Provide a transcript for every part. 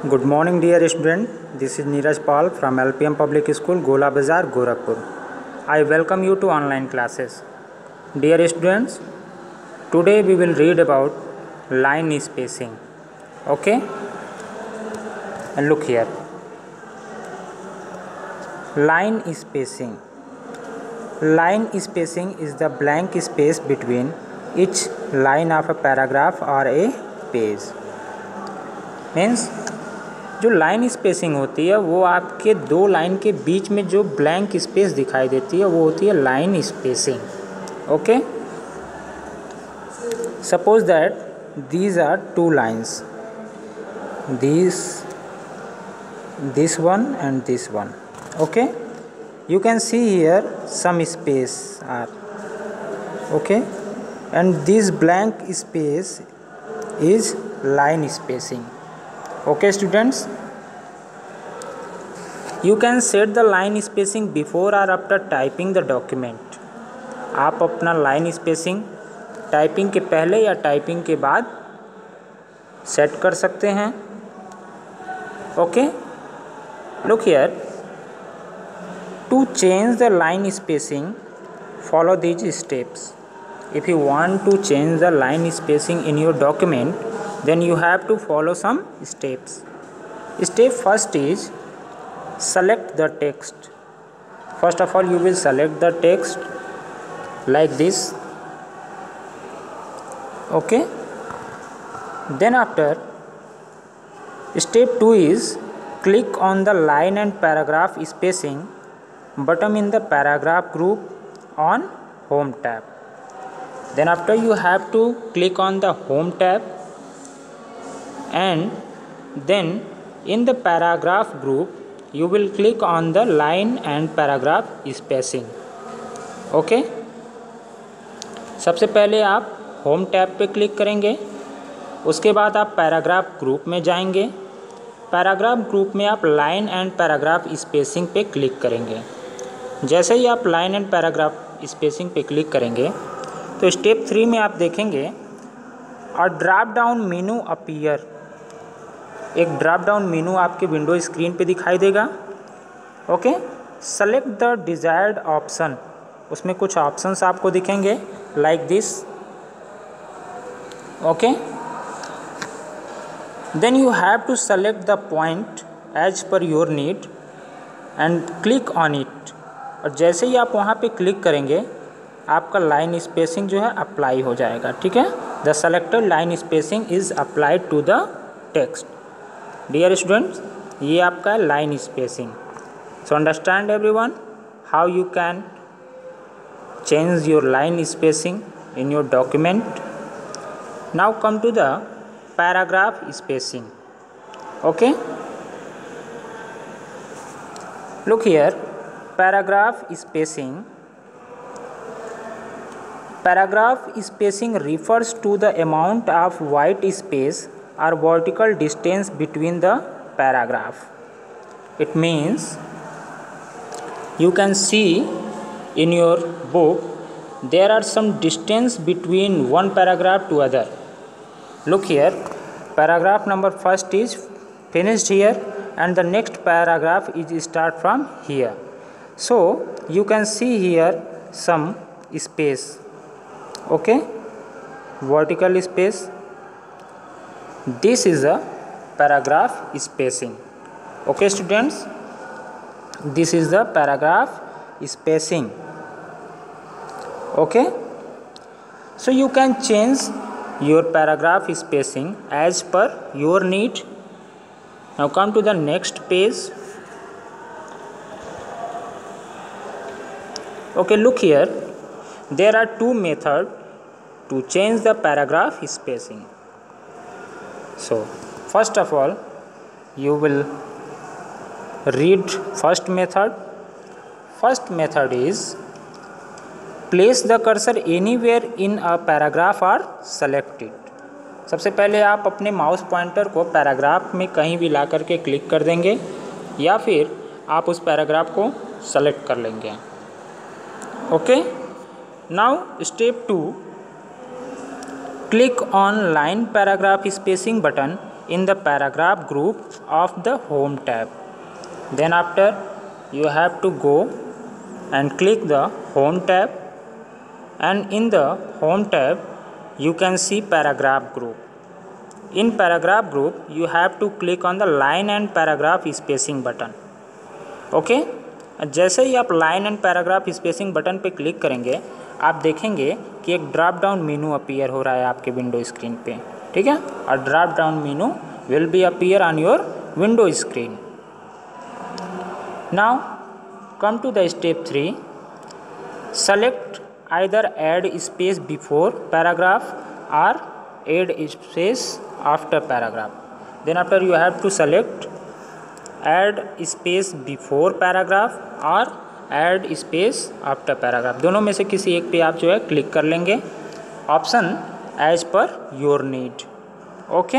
Good morning dear student, this is Neeraj Paul from LPM Public School, Gola Bazar, Gorakhpur. I welcome you to online classes. Dear students, today we will read about line spacing. Okay? And look here. Line spacing. Line spacing is the blank space between each line of a paragraph or a page. Means जो line spacing होती है वो आपके दो line के बीच में जो blank space दिखाई देती है वो होती है line spacing. Okay, suppose that these are two lines, this one and this one. Okay, you can see here some space are okay, and this blank space is line spacing. Okay students, you can set the line spacing before or after typing the document. आप अपना line spacing typing के पहले या typing के बाद set कर सकते हैं. Okay, look here. To change the line spacing, follow these steps. If you want to change the line spacing in your document, then you have to follow some steps. Step first is select the text. First of all, you will select the text like this. Okay. Then after, step 2 is click on the line and paragraph spacing button in the paragraph group on home tab. Then after, you have to click on the home tab, and then in the paragraph group you will click on the line and paragraph spacing. Okay, सबसे पहले आप home tab पे click करेंगे, उसके बाद आप paragraph group में जाएंगे. पैराग्राफ ग्रुप में आप लाइन एंड पैराग्राफ स्पेसिंग पे क्लिक करेंगे. जैसे ही आप लाइन एंड पैराग्राफ स्पेसिंग पे क्लिक करेंगे तो स्टेप 3 में आप देखेंगे और ड्रॉप डाउन मेनू अपीयर. एक ड्रॉप डाउन मेनू आपके विंडो स्क्रीन पे दिखाई देगा. Okay, select the desired option. उसमें कुछ ऑप्शंस आपको दिखेंगे like this. Okay, then you have to select the point as per your need and click on it. और जैसे ही आप वहाँ पे क्लिक करेंगे आपका लाइन स्पेसिंग जो है अप्लाई हो जाएगा. ठीक है, the selected line spacing is applied to the text. Dear students, ये आपका है line spacing. So understand everyone how you can change your line spacing in your document. Now come to the paragraph spacing. Okay, look here. Paragraph spacing. Paragraph spacing refers to the amount of white space or vertical distance between the paragraph. It means you can see in your book there are some distance between one paragraph to other. Look here, paragraph number first is finished here and the next paragraph is start from here. So you can see here some space. Okay, vertical space. This is a paragraph spacing. Okay students, this is the paragraph spacing. Okay, so you can change your paragraph spacing as per your need. Now come to the next page. Okay, look here. There are two methods to change the paragraph spacing. So first of all, you will read first method. First method is place the cursor anywhere in a paragraph or select it. सबसे पहले आप अपने mouse pointer को paragraph में कहीं भी ला करके click कर देंगे या फिर आप उस पैराग्राफ को सेलेक्ट कर लेंगे. Okay, now step 2, click on line paragraph spacing button in the paragraph group of the home tab. Then after you have to go and click the home tab, and in the home tab you can see paragraph group. In paragraph group you have to click on the line and paragraph spacing button. Okay जैसे ही आप line and paragraph spacing button पे click करेंगे आप देखेंगे कि एक drop down menu appear हो रहा है आपके विंडो स्क्रीन पे, ठीक है, और drop down menu will be appear on your window screen. Now come to the step 3. Select either add space before paragraph or add space after paragraph. Then after you have to select add space before paragraph or add space after paragraph. दोनों में से किसी एक पे आप जो है click कर लेंगे. Option as per your need. Okay,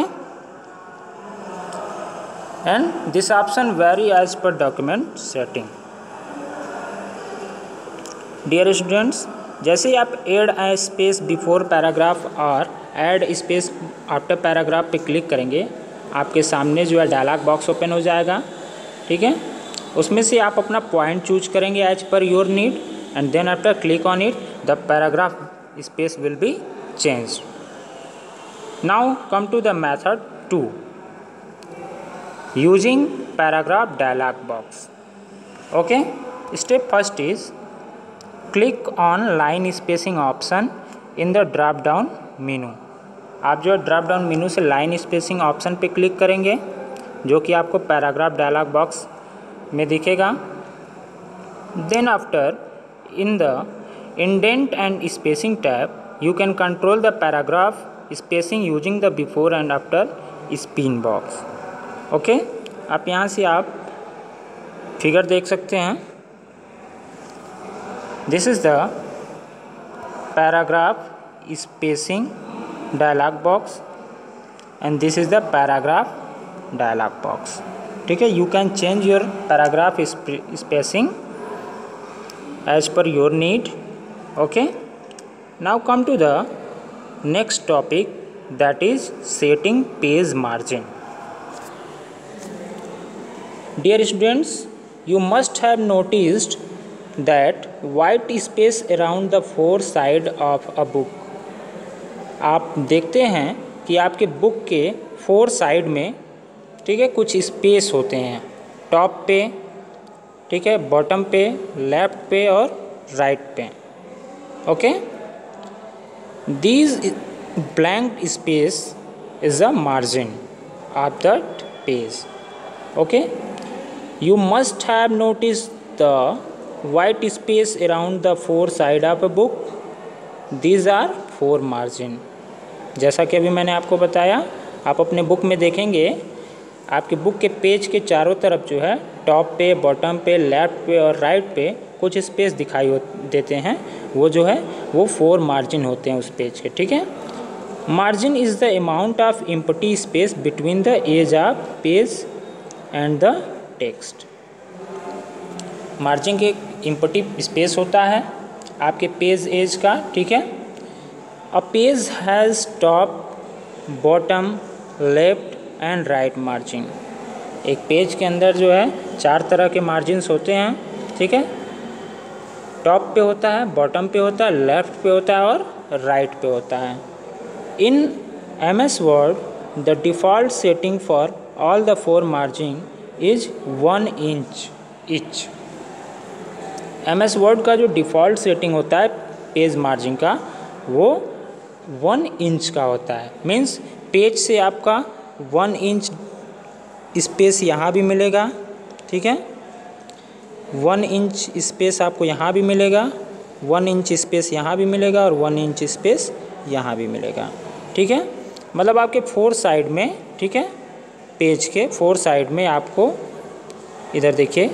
and this option very as per document setting. Dear students, जैसे ही आप एड स्पेस बिफोर पैराग्राफ और ऐड स्पेस आफ्टर पैराग्राफ पे क्लिक करेंगे आपके सामने जो है डायलॉग बॉक्स ओपन हो जाएगा, ठीक है. उसमें से आप अपना पॉइंट चूज करेंगे as per your need and then after click on it the paragraph space will be changed. Now come to the method 2, using paragraph dialog box. Okay, step first is click on line spacing option in the drop down menu. आप जो drop down menu से line spacing option पे click करेंगे जो कि आपको paragraph dialog box में दिखेगा. Then after in the indent and spacing tab you can control the paragraph spacing using the before and after spin box. Okay, आप यहाँ से आप फिगर देख सकते हैं. This is the paragraph spacing dialog box and this is the paragraph dialog box. ठीक है, you can change your paragraph spacing as per your need. Okay, now come to the next topic, that is setting page margin. Dear students, you must have noticed that white space around the four side of a book. आप देखते हैं कि आपके book के 4 side में, ठीक है, कुछ स्पेस होते हैं. टॉप पे, ठीक है, बॉटम पे, लेफ्ट पे और राइट पे. Okay, these blank space is a margin of that page. Okay, you must have notice the white space around the 4 side of a book. These are 4 margin. जैसा कि अभी मैंने आपको बताया, आप अपने बुक में देखेंगे आपके बुक के पेज के चारों तरफ जो है टॉप पे, बॉटम पे, लेफ्ट पे और राइट पे कुछ स्पेस दिखाई देते हैं. वो जो है वो 4 मार्जिन होते हैं उस पेज के, ठीक है. Margin is the amount of empty space between the edge of page and the text. Margin के एम्प्टी स्पेस होता है आपके पेज एज का, ठीक है. A page has top, bottom, left and right margin. एक पेज के अंदर जो है 4 तरह के मार्जिन्स होते हैं, ठीक है. टॉप पे होता है, बॉटम पे होता है, लेफ्ट पे होता है और राइट पे होता है. In MS Word the default setting for all the 4 margin is 1 inch each. MS Word का जो डिफ़ॉल्ट सेटिंग होता है पेज मार्जिन का वो 1 इंच का होता है. मीन्स पेज से आपका 1 इंच स्पेस यहाँ भी मिलेगा, ठीक है. 1 इंच स्पेस आपको यहाँ भी मिलेगा, 1 इंच स्पेस यहाँ भी मिलेगा और 1 इंच स्पेस यहाँ भी मिलेगा, ठीक है. मतलब आपके 4 साइड में, ठीक है, पेज के 4 साइड में आपको इधर देखिए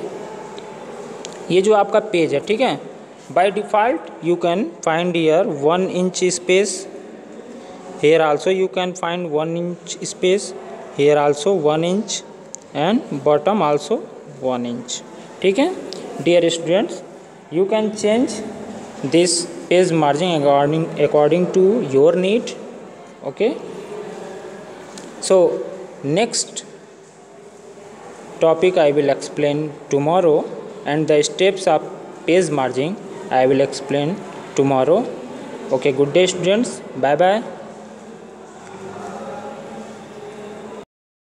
ये जो आपका पेज है, ठीक है. By default you can find here 1 inch space. Here also you can find 1 inch space. Here also 1 inch and bottom also 1 inch, ठीक है. Dear students, you can change this page margin according to your need. Okay, so Next topic I will explain tomorrow, and the steps of page merging I will explain tomorrow. Okay, good day students. Bye bye.